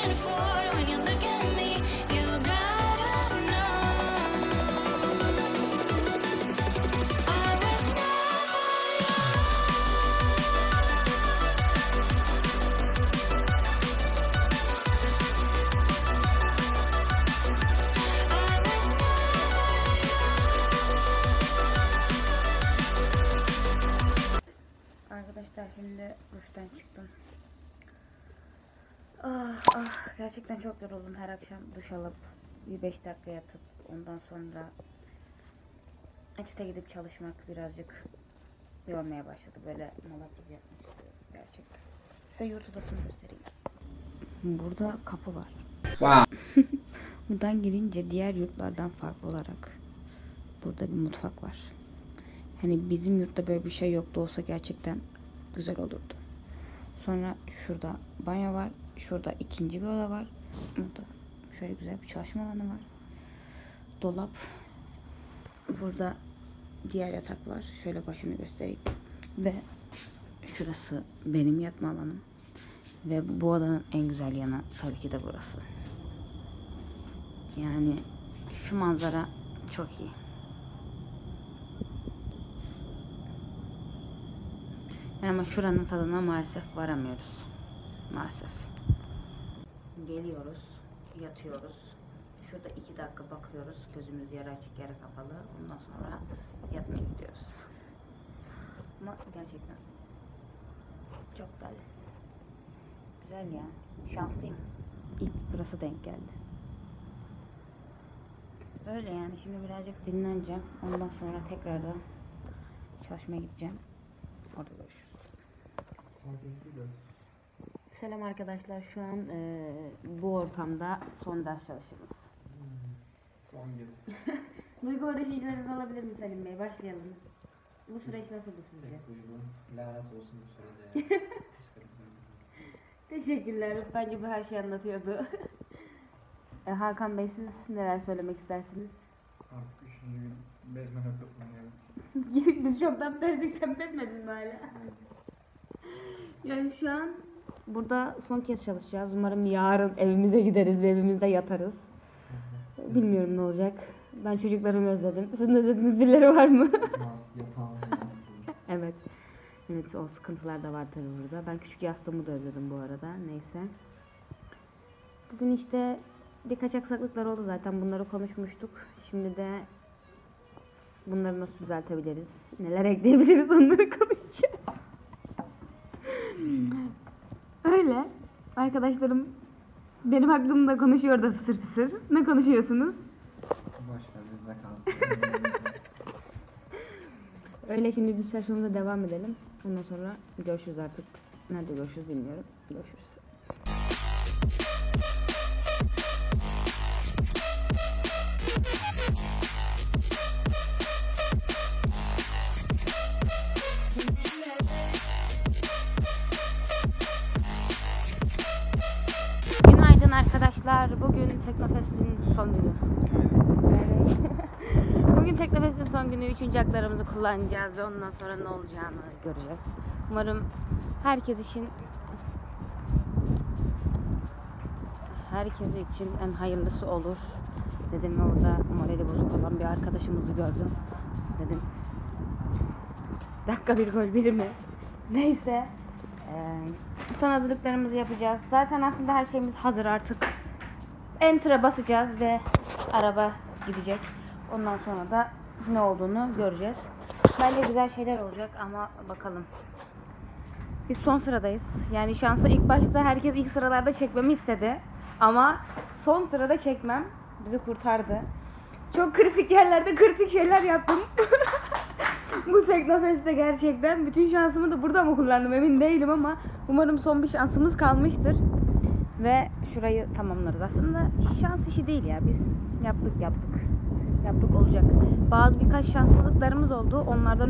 looking for when you look at me. You gotta know I was never Arkadaşlar şimdi duştan çıktım. Gerçekten çok yoruldum. Her akşam duş alıp bir 5 dakika yatıp ondan sonra etüte gidip çalışmak birazcık yormaya başladı. Böyle malak gibi yapmak istiyorum gerçekten. Size yurt odasını göstereyim. Burada kapı var. Wow. Buradan girince diğer yurtlardan farklı olarak burada bir mutfak var. Hani bizim yurtta böyle bir şey yoktu, olsa gerçekten güzel olurdu. Sonra şurada banyo var. Şurada ikinci bir oda var. Burada şöyle güzel bir çalışma alanı var. Dolap. Burada diğer yatak var. Şöyle başını göstereyim. Ve şurası benim yatma alanım. Ve bu odanın en güzel yanı tabii ki de burası. Yani şu manzara çok iyi. Yani ama şuranın tadına maalesef varamıyoruz. Maalesef. Geliyoruz, yatıyoruz. Şurada 2 dakika bakıyoruz. Gözümüz yarı açık, yarı kapalı. Ondan sonra yatmaya gidiyoruz. Ama gerçekten çok güzel. Güzel ya. Şanslıyım. İlk burası denk geldi. Öyle yani. Şimdi birazcık dinleneceğim. Ondan sonra tekrardan çalışmaya gideceğim. Orada görüşürüz. Selam arkadaşlar. Şu an bu ortamda son ders çalışımız. Son yıl. Duygu ve düşüncelerinizi alabilir miyim Selim Bey? Başlayalım. Bu süreç nasıldı sizce? Duygu, lanet olsun bu sürede. Teşekkürler. Bence bu her şeyi anlatıyordu. Hakan Bey, siz neler söylemek istersiniz? Artık 3. gün bezme noktasına geldik. Gidip biz çoktan bezdik, sen bezmedin mi hala? Yani şu an burada son kez çalışacağız. Umarım yarın evimize gideriz ve evimizde yatarız. Bilmiyorum ne olacak. Ben çocuklarımı özledim. Sizin özlediğiniz birileri var mı? Evet. Evet, o sıkıntılar da var tabii burada. Ben küçük yastığımı da özledim bu arada. Neyse. Bugün işte birkaç aksaklıklar oldu zaten. Bunları konuşmuştuk. Şimdi de bunları nasıl düzeltebiliriz? Neler ekleyebiliriz? Onları konuşacağız. Öyle. Arkadaşlarım benim hakkımda konuşuyor da fısır fısır. Ne konuşuyorsunuz? Boşver bizde kalsın. Öyle, şimdi biz çalışmamıza devam edelim. Ondan sonra görüşürüz artık. Nerede görüşürüz bilmiyorum. Görüşürüz. Günaydın arkadaşlar. Bugün Teknofest'in son günü. Bugün Teknofest'in son günü. 3. haklarımızı kullanacağız ve ondan sonra ne olacağını göreceğiz. Umarım herkes için en hayırlısı olur. Dedim, orada morali bozuk olan bir arkadaşımızı gördüm. Dedim, dakika bir gol bilir mi? Neyse. Son hazırlıklarımızı yapacağız. Zaten aslında her şeyimiz hazır artık. Enter'a basacağız ve araba gidecek. Ondan sonra da ne olduğunu göreceğiz. Bence güzel şeyler olacak ama bakalım. Biz son sıradayız. Yani şansa ilk başta herkes ilk sıralarda çekmemi istedi. Ama son sırada çekmem bizi kurtardı. Çok kritik yerlerde kritik şeyler yaptım. Bu Teknofest'te gerçekten bütün şansımı da burada mı kullandım emin değilim ama umarım son bir şansımız kalmıştır. Ve şurayı tamamlarız. Aslında şans işi değil ya. Biz yaptık olacak. Birkaç şanssızlıklarımız oldu. Onlardan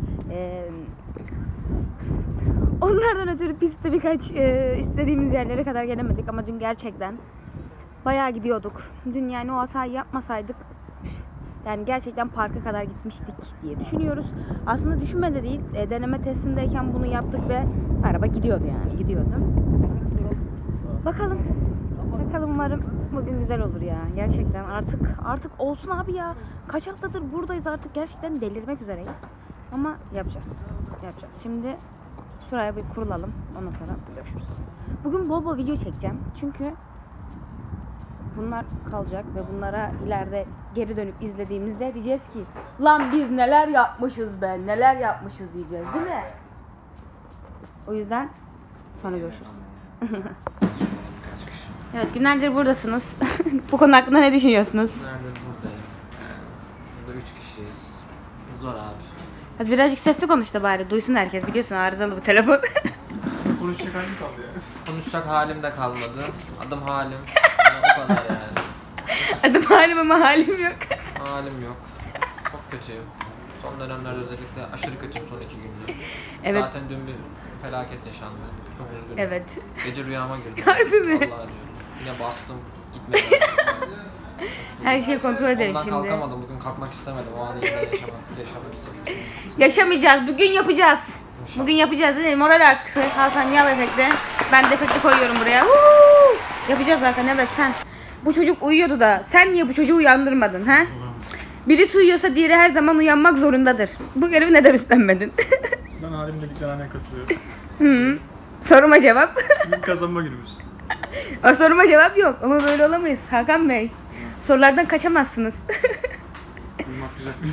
ötürü pistte birkaç istediğimiz yerlere kadar gelemedik ama dün gerçekten bayağı gidiyorduk. Dün yani o hatayı yapmasaydık yani gerçekten parka kadar gitmiştik diye düşünüyoruz. Aslında düşünme de değil. Deneme testindeyken bunu yaptık ve araba gidiyordu yani. Gidiyordu. Bakalım. Umarım bugün güzel olur ya. Gerçekten artık olsun abi ya. Kaç haftadır buradayız, artık gerçekten delirmek üzereyiz. Ama yapacağız. Şimdi şuraya bir kurulalım. Ondan sonra görüşürüz. Bugün bol bol video çekeceğim. Çünkü bunlar kalacak ve bunlara ileride geri dönüp izlediğimizde diyeceğiz ki lan biz neler yapmışız be, neler yapmışız diyeceğiz, değil mi? O yüzden sonra görüşürüz. Evet, günlerdir buradasınız. Bu konu hakkında ne düşünüyorsunuz? Nerede buradayım? Burada 3 kişiyiz. Zor abi. Az birazcık sesli konuş da bari duysun herkes, biliyorsun arızalı bu telefon. Konuşacak halim kaldı ya. Konuşacak halim de kalmadı. Adım halim. Ama bu kadar yani. Adım halim ama halim yok. Halim yok. Çok kötüyüm. Son dönemlerde özellikle aşırı kötüyüm son 2 gündür. Evet. Zaten dün bir felaket yaşandı. Çok üzgünüm. Evet. Gece rüyama girdi. Harbi mi? Vallahi diyorum. Yine bastım. Gitmedi. Her şeyi kontrol edelim Ondan şimdi. kalkamadım. Bugün kalkmak istemedim. O anı yeniden yaşamak istedim. Yaşamayacağız. Bugün yapacağız. İnşallah. Bugün yapacağız değil mi? Moral aksı. Hakan yap efekti. Ben de efekti koyuyorum buraya. Woo! Yapacağız Hakan, evet sen. Bu çocuk uyuyordu da sen niye bu çocuğu uyandırmadın ha? Birisi uyuyorsa diğeri her zaman uyanmak zorundadır. Bu görevi neden üstlenmedin? Ben halimdelikle alakası yok. Hı. Soruma cevap. Bugün kazanma günümüz. O soruma cevap yok ama böyle olamayız Hakan Bey. Sorulardan kaçamazsınız. Uyumak güzel bir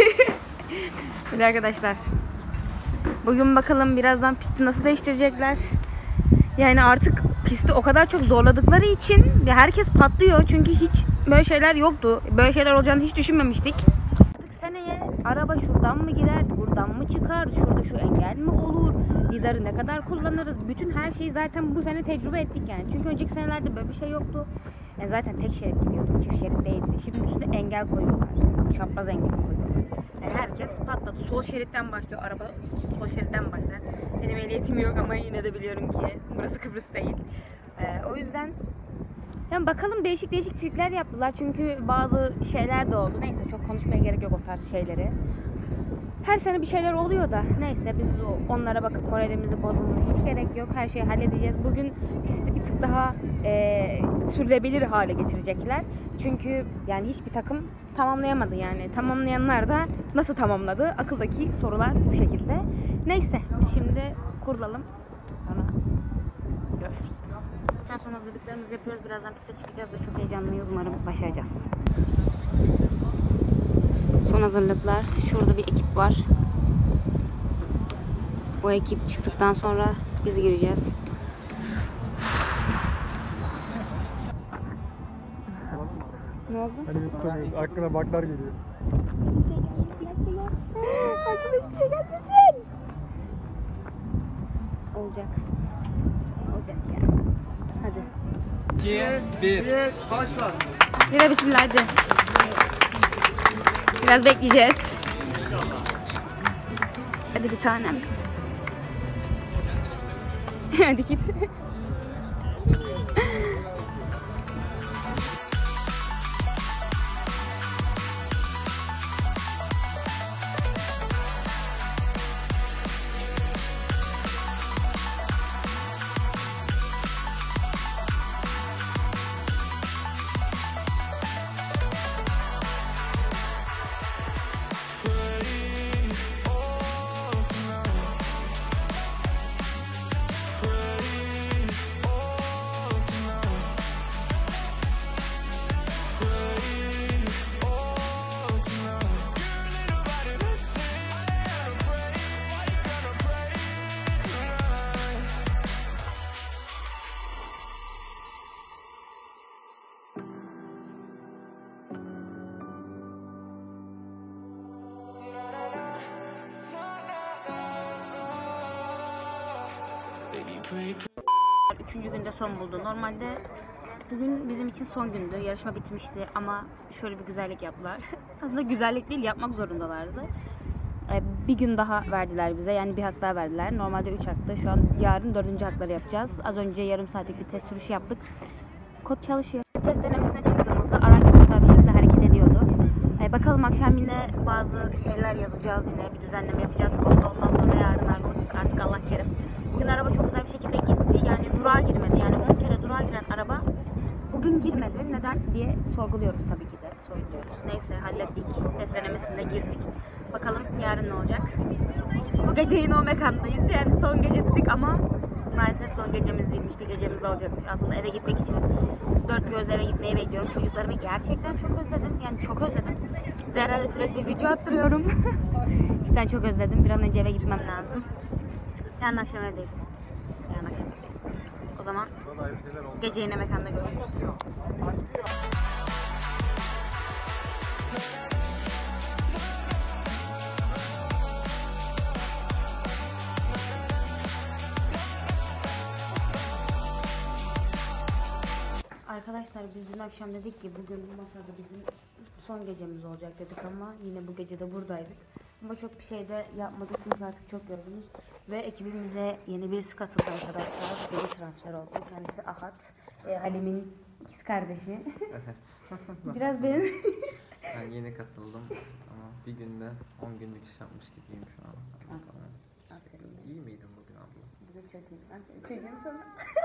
Böyle arkadaşlar. Bugün bakalım birazdan pisti nasıl değiştirecekler. Yani artık pisti o kadar çok zorladıkları için herkes patlıyor. Çünkü hiç böyle şeyler yoktu. Böyle şeyler olacağını hiç düşünmemiştik. Artık seneye araba şuradan mı girer, buradan mı çıkar, şurada şu engel mi olur, lidarı ne kadar kullanırız. Bütün her şeyi zaten bu sene tecrübe ettik yani. Çünkü önceki senelerde böyle bir şey yoktu. Yani zaten tek şerit gidiyorduk, çift şerit değildi. Şimdi üstüne engel koyuyorlar. Çapraz engel koyuyorlar. Yani herkes patladı. Sol şeritten başlıyor. Araba sol şeritten başlar. Benim ehliyetim yok ama yine de biliyorum ki burası Kıbrıs değil. O yüzden yani bakalım, değişik trikler yaptılar. Çünkü bazı şeyler de oldu. Neyse çok konuşmaya gerek yok o tarz şeyleri. Her sene bir şeyler oluyor da neyse biz onlara bakıp moralimizi bozmamıza hiç gerek yok. Her şeyi halledeceğiz. Bugün pisti bir tık daha sürülebilir hale getirecekler. Çünkü yani hiçbir takım tamamlayamadı yani. Tamamlayanlar da nasıl tamamladı? Akıldaki sorular bu şekilde. Neyse biz şimdi kurulalım. Sonra görüşürüz. Şu an son hazırlıklarımızı yapıyoruz. Birazdan piste çıkacağız ve çok heyecanlıyız. Umarım başaracağız. Son hazırlıklar. Şurada bir ekip var. O ekip çıktıktan sonra biz gireceğiz. Ne oldu? Hani bir tutamıyoruz. Aklına baklar geliyor. Arkadaş bir şey gelmesin. Olacak. Olacak ya. Hadi. 2, 1, başla. Yine bismillah hadi. Biraz bekleyeceğiz. Hadi bir tanem. Hadi git. Üçüncü günde son buldu. Normalde bugün bizim için son gündü. Yarışma bitmişti ama şöyle bir güzellik yaptılar. Aslında güzellik değil, yapmak zorundalardı. Bir gün daha verdiler bize. Yani bir hak daha verdiler. Normalde 3 haktı. Şu an yarın 4. hakları yapacağız. Az önce yarım saatlik bir test sürüşü yaptık. Kod çalışıyor. Test denemesine çıktığımızda araç çok güzel bir şekilde hareket ediyordu. Bakalım akşam yine bazı şeyler yazacağız. Yine bir düzenleme yapacağız kodda. Ondan sonra yarın artık Allah kerim. Bugün araba çok güzel bir şekilde gitti. Yani durağa girmedi. Yani 10 kere durağa giren araba bugün bugün. Neden diye sorguluyoruz tabii ki de. Neyse hallettik. Test denemesine girdik. Bakalım yarın ne olacak. Bu gece yine o mekandayız. Yani son gece dedik ama maalesef son gecemiz değilmiş. Bir gecemiz olacakmış. Aslında eve gitmek için dört gözle eve gitmeyi bekliyorum. Çocuklarımı gerçekten çok özledim. Yani çok özledim. Zehra'yla sürekli video attırıyorum. Cidden çok özledim. Bir an önce eve gitmem lazım. Yarın akşam evdeyiz. O zaman gece yine mekanda görüşürüz. Arkadaşlar biz dün akşam dedik ki bugün bu masada bizim son gecemiz olacak dedik ama yine bu gece de buradaydık. Ama çok bir şey de yapmadık çünkü artık çok yorgunuz. Ve ekibimize yeni birisi katıldı arkadaşlar. Biri transfer oldu. Kendisi Ahat. Halim'in ikiz kardeşi. Evet. Biraz benziyor. Ben yeni katıldım ama bir günde 10 günlük iş yapmış gibiyim şu an. Aferin. İyi miydin bugün abla? Bugün çok iyi. Çocuğum sana.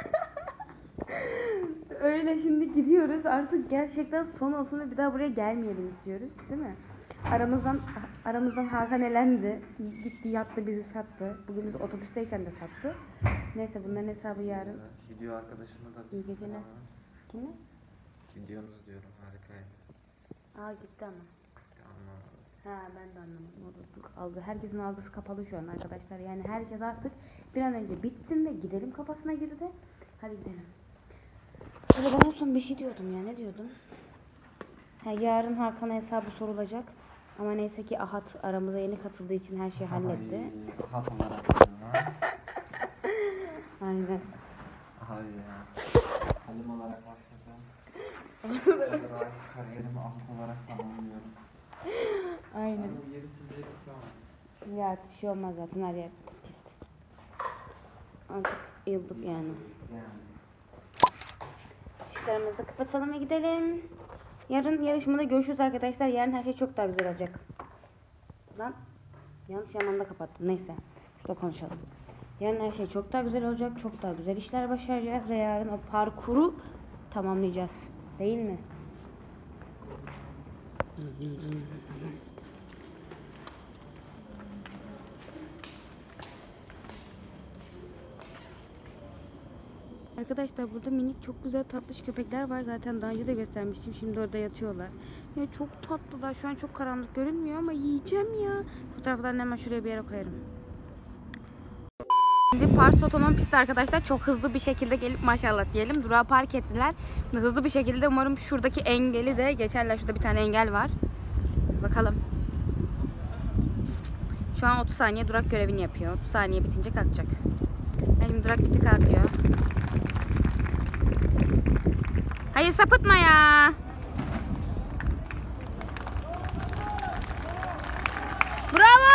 Öyle şimdi gidiyoruz. Artık gerçekten son olsun ve bir daha buraya gelmeyelim istiyoruz. Değil mi? Aramızdan Hakan elendi. Gitti yattı bizi sattı. Bugün biz otobüsteyken de sattı. Neyse bunların hesabı yarın. Video arkadaşımı da İyi geceler. Kimi? Videonuz diyorum harikaydı. Gitti ama. Anlamadım. Ben de anlamadım. Herkesin algısı kapalı şu an arkadaşlar. Yani herkes artık bir an önce bitsin ve gidelim kafasına girdi. Hadi gidelim. Ben en son bir şey diyordum ya. Ne diyordum? Yarın Hakan'a hesabı sorulacak. Ama neyse ki Ahat aramıza yeni katıldığı için her şeyi halletti. Ahat olarak Aynen. Hayır ya. Halim olarak başladım. Kariyerimi Ahat olarak tamamlıyorum. Aynen. Yeri silecek tamam. Ya bir şey olmaz zaten her yer pis. Artık yıldık yani. Işıklarımızı da kapatalım ve gidelim. Yarın yarışmada görüşürüz arkadaşlar. Yarın her şey çok daha güzel olacak. Lan yanlış zamanda kapattım. Neyse. Şurada konuşalım. Yarın her şey çok daha güzel olacak. Çok daha güzel işler başaracağız ve yarın o parkuru tamamlayacağız. Değil mi? Arkadaşlar burada minik çok güzel tatlış köpekler var. Zaten daha önce de göstermiştim. Şimdi orada yatıyorlar. Ya çok tatlılar. Şu an çok karanlık görünmüyor ama yiyeceğim ya. Fotoğraflarını hemen şuraya bir yere koyarım. Şimdi Pars otonom pisti arkadaşlar. Çok hızlı bir şekilde gelip maşallah diyelim. Durağa park ettiler. Hızlı bir şekilde umarım şuradaki engeli de geçerler. Şurada bir tane engel var. Bakalım. Şu an 30 saniye durak görevini yapıyor. 30 saniye bitince kalkacak. Şimdi durak bitti kalkıyor. Hayır sapıtma ya. Bravo.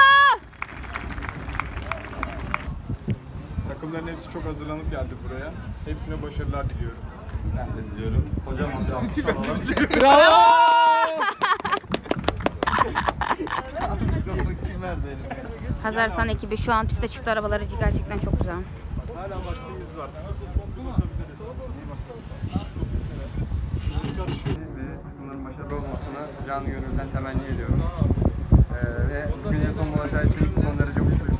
Takımların hepsi çok hazırlanıp geldi buraya. Hepsine başarılar diliyorum. Ben de diliyorum. Hocam alkış alalım. Bravo! Kim verdi? Hazar Fan ekibi şu an piste çıktı, arabaları gerçekten çok güzel. Hala vaktimiz var. Ve bunların başarılı olmasını canı gönülden temenni ediyorum. Ve bugün son olacağı için son derece mutluyum.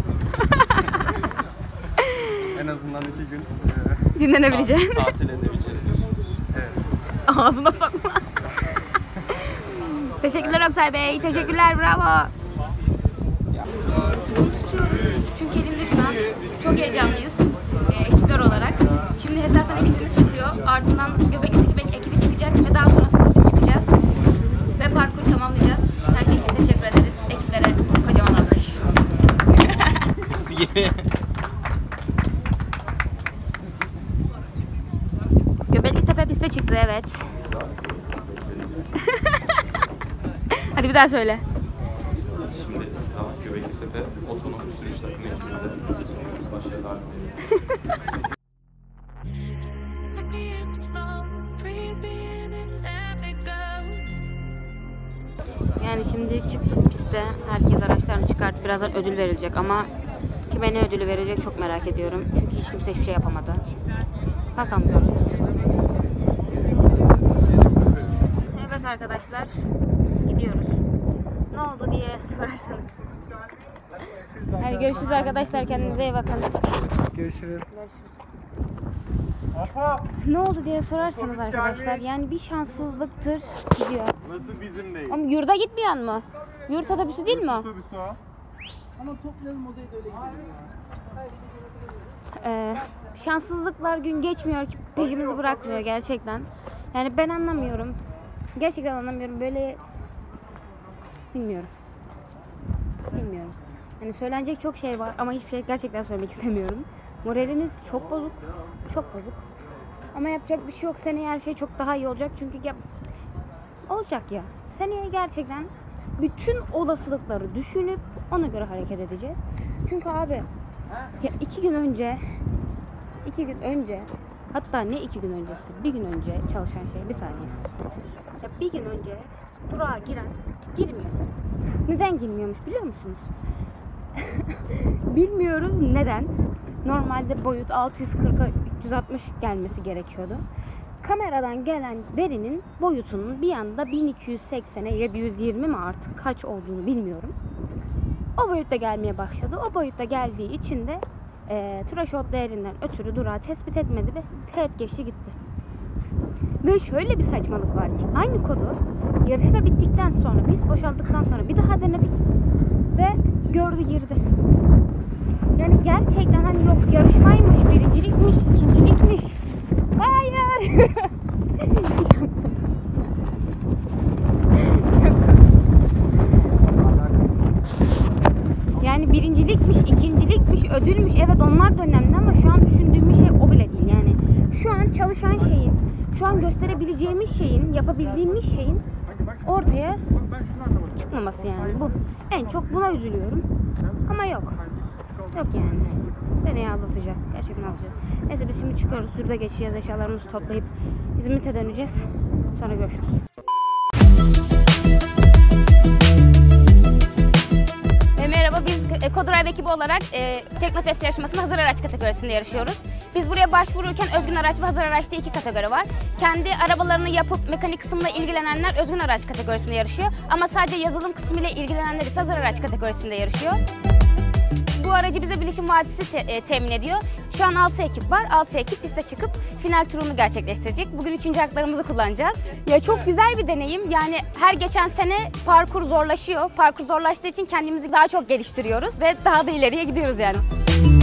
En azından 2 gün Dinlenebileceğim. tatil edebileceğiz. Evet. Ağzına sokma. Teşekkürler Oktay Bey. Teşekkürler. Bravo. Bunu tutuyorum. Çünkü elimde şu an çok heyecanlıyız. Ekipler olarak. Şimdi Hesarfen ekibimiz çıkıyor. Ardından Göbekli Tepe ekibi çıkacak ve daha sonrasında biz çıkacağız. Ve parkuru tamamlayacağız. Her şey için teşekkür ederiz. Ekiplere kocaman alkış. Hepsi gibi. Göbekli Tepe piste çıktı, evet. Hadi bir daha söyle. Şimdi Göbekli Tepe otonom sürüş takımı ekibinde başarılar diliyorum. Suck me in slow, breathe me in and let me go. Yani şimdi çıktık piste. Herkes araçlarını çıkarttı. Birazdan ödül verilecek ama kime ne ödülü verecek çok merak ediyorum. Çünkü hiç kimse hiçbir şey yapamadı. Bakalım göreceğiz. arkadaşlar. Gidiyoruz. Ne oldu diye sorarsanız. Hadi görüşürüz arkadaşlar. Kendinize iyi bakın. Görüşürüz. Ne oldu diye sorarsanız arkadaşlar. Yani bir şanssızlıktır gidiyor. Nasıl bizim değil? Ama yurda gitmiyor mu? Yurt otobüsü değil mi o? Otobüsü o. Şanssızlıklar gün geçmiyor ki peşimizi bırakmıyor gerçekten. Yani ben anlamıyorum. Gerçekten anlamıyorum. Böyle bilmiyorum. Bilmiyorum. Yani söylenecek çok şey var ama hiçbir şey gerçekten söylemek istemiyorum. Moralimiz çok bozuk. Çok bozuk. Ama yapacak bir şey yok. Seneye her şey çok daha iyi olacak. Çünkü olacak ya. Seneye gerçekten bütün olasılıkları düşünüp ona göre hareket edeceğiz. Çünkü abi ya 2 gün önce hatta ne 2 gün öncesi, bir gün önce çalışan şey, bir saniye. Ya bir gün önce durağa giren girmiyor. Neden girmiyormuş biliyor musunuz? Bilmiyoruz neden. Normalde boyut 640'a 360 gelmesi gerekiyordu. Kameradan gelen verinin boyutunun bir anda 1280'e ya 120 mi artık kaç olduğunu bilmiyorum. O boyutta gelmeye başladı. O boyutta geldiği için de threshold değerinden ötürü durağı tespit etmedi ve teğet geçti gitti. Ve şöyle bir saçmalık var ki aynı kodu yarışma bittikten sonra biz boşalttıktan sonra bir daha denedik ve gördü girdi. Yani gerçekten hani yok yarışmaymış, birincilikmiş, ikincilikmiş. Hayır. Yani birincilikmiş, ikincilikmiş, ödülmüş. Evet onlar da önemli ama şu an düşündüğümüz şey o bile değil. Yani şu an çalışan şeyin, şu an gösterebileceğimiz şeyin, yapabildiğimiz şeyin ortaya çıkmaması yani. Bu. En çok buna üzülüyorum. Ama yok. Yok yani. Seneye azaltacağız. Gerçekten azaltacağız. Neyse biz şimdi çıkıyoruz. Sürüde geçeceğiz. Eşyalarımızı toplayıp İzmit'e döneceğiz. Sonra görüşürüz. Merhaba, biz Ekodrive ekibi olarak Teknofest yarışmasında hazır araç kategorisinde yarışıyoruz. Biz buraya başvururken özgün araç ve hazır araç diye 2 kategori var. Kendi arabalarını yapıp mekanik kısımla ilgilenenler özgün araç kategorisinde yarışıyor. Ama sadece yazılım kısmıyla ilgilenenler ise hazır araç kategorisinde yarışıyor. Bu aracı bize Bilişim Vadisi temin ediyor. Şu an 6 ekip var. 6 ekip piste çıkıp final turunu gerçekleştirecek. Bugün 3. haklarımızı kullanacağız. Ya çok güzel bir deneyim. Yani her geçen sene parkur zorlaşıyor. Parkur zorlaştığı için kendimizi daha çok geliştiriyoruz ve daha da ileriye gidiyoruz yani.